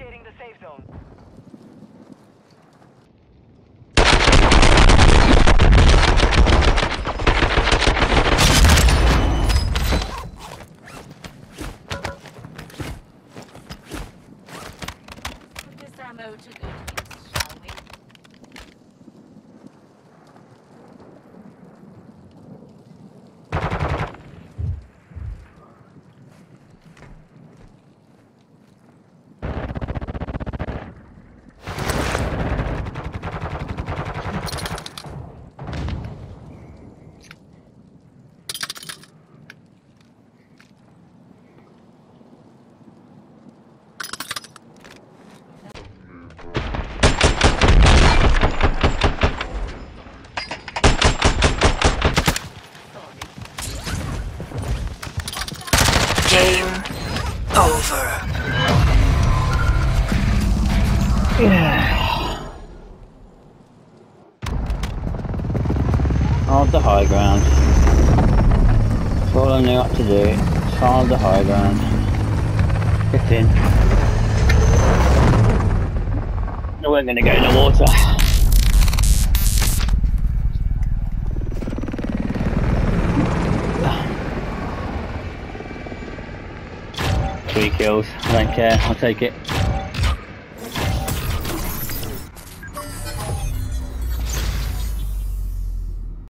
Relocating the safe zone. Put this ammo to good use, shall we? Hold the high ground. That's all I knew what to do. Just hold the high ground. Get in. We're going to go in the water. Three kills. I don't care. I'll take it.